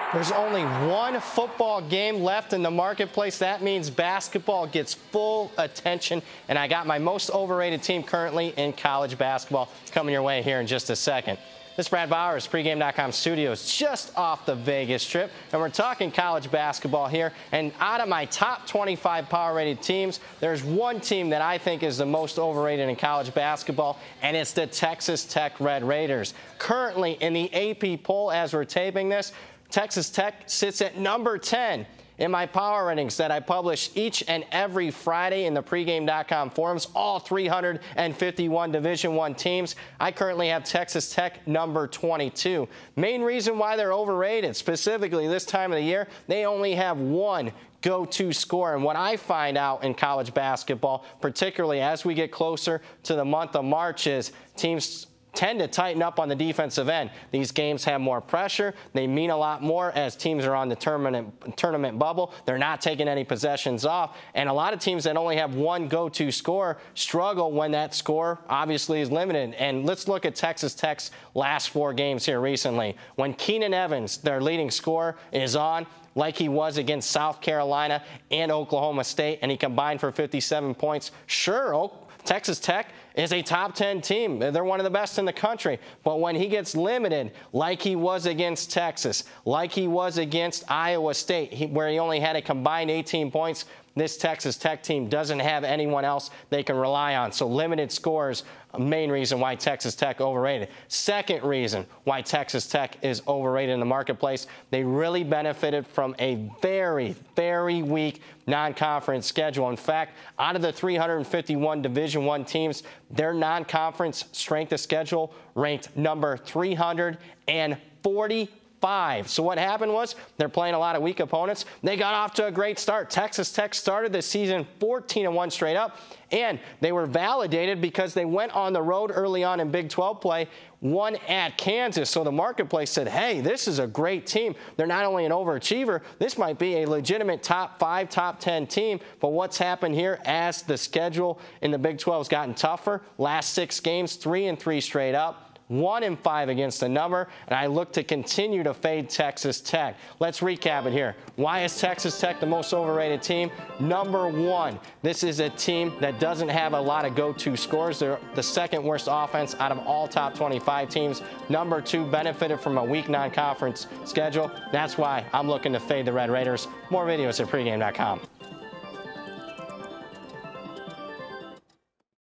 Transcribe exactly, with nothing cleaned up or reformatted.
There's only one football game left in the marketplace. That means basketball gets full attention. And I got my most overrated team currently in college basketball coming your way here in just a second. This is Brad Bowers, pregame dot com studios, just off the Vegas Strip. And we're talking college basketball here. And out of my top twenty-five power-rated teams, there's one team that I think is the most overrated in college basketball, and it's the Texas Tech Red Raiders. Currently in the A P poll as we're taping this, Texas Tech sits at number ten in my power ratings that I publish each and every Friday in the pregame dot com forums, all three hundred fifty-one Division I teams. I currently have Texas Tech number twenty-two. Main reason why they're overrated, specifically this time of the year, they only have one go-to scorer. And what I find out in college basketball, particularly as we get closer to the month of March, is teams tend to tighten up on the defensive end. These games have more pressure. They mean a lot more as teams are on the tournament, tournament bubble. They're not taking any possessions off. And a lot of teams that only have one go-to scorer struggle when that score obviously is limited. And let's look at Texas Tech's last four games here recently. When Keenan Evans, their leading scorer, is on, like he was against South Carolina and Oklahoma State, and he combined for fifty-seven points, sure, Texas Tech is a top ten team. They're one of the best in the country. But when he gets limited, like he was against Texas, like he was against Iowa State, he, where he only had a combined eighteen points, this Texas Tech team doesn't have anyone else they can rely on. So limited scores, a main reason why Texas Tech overrated. Second reason why Texas Tech is overrated in the marketplace, they really benefited from a very, very weak non-conference schedule. In fact, out of the three hundred fifty-one Division I teams, their non-conference strength of schedule ranked number three hundred forty. Five. So what happened was they're playing a lot of weak opponents. They got off to a great start. Texas Tech started the season fourteen and one straight up, and they were validated because they went on the road early on in Big twelve play, won at Kansas. So the marketplace said, hey, this is a great team. They're not only an overachiever, this might be a legitimate top five, top ten team. But what's happened here as the schedule in the Big twelve has gotten tougher? Last six games, three and three straight up. One and five against the number, and I look to continue to fade Texas Tech. Let's recap it here. Why is Texas Tech the most overrated team? Number one, this is a team that doesn't have a lot of go-to scores. They're the second worst offense out of all top twenty-five teams. Number two, benefited from a weak non-conference schedule. That's why I'm looking to fade the Red Raiders. More videos at pregame dot com.